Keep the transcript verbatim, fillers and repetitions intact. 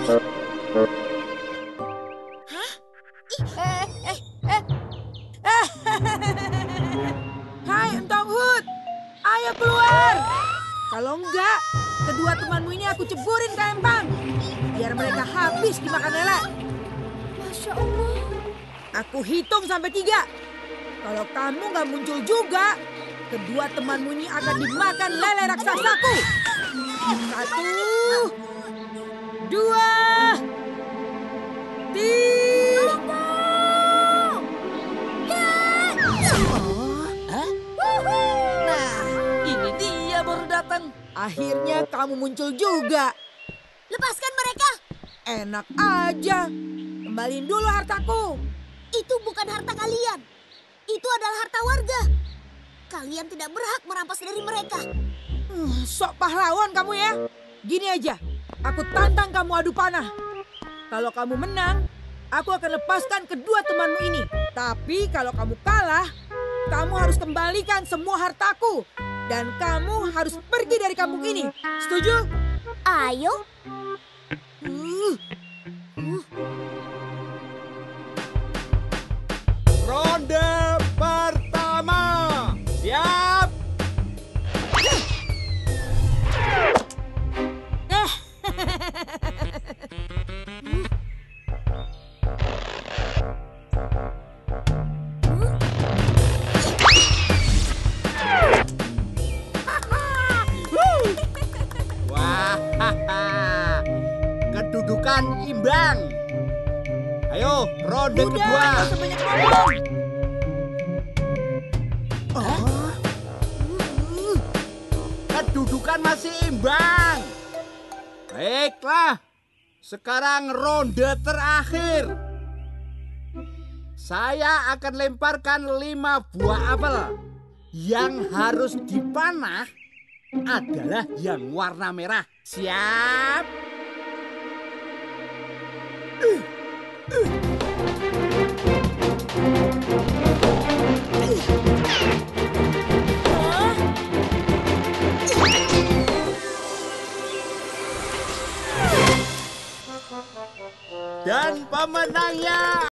Hah? Eh, eh, eh. Eh. Hai Entong Hud, ayo keluar. Kalau enggak, kedua temanmu ini aku ceburin ke empang. Biar mereka habis dimakan lele. Masya Allah. Aku hitung sampai tiga. Kalau kamu nggak muncul juga, kedua temanmu ini akan dimakan lele raksasaku. Satu, dua, tiga. Hah? Nah, ini dia baru datang. Akhirnya kamu muncul juga. Lepaskan mereka. Enak aja. Kembaliin dulu hartaku. Itu bukan harta kalian. Itu adalah harta warga. Kalian tidak berhak merampas dari mereka. Hmm, sok pahlawan kamu ya. Gini aja, aku tantang kamu adu panah. Kalau kamu menang, aku akan lepaskan kedua temanmu ini. Tapi kalau kamu kalah, kamu harus kembalikan semua hartaku. Dan kamu harus pergi dari kampung ini. Setuju? Ayo. Uh. Ronde pertama. Siap. Wah, kedudukan imbang. Ayo, ronde Udah, kedua. nggak usah banyak ngomong. Kedudukan masih imbang. Baiklah, sekarang ronde terakhir. Saya akan lemparkan lima buah apel. Yang harus dipanah adalah yang warna merah. Siap? Dan pemenangnya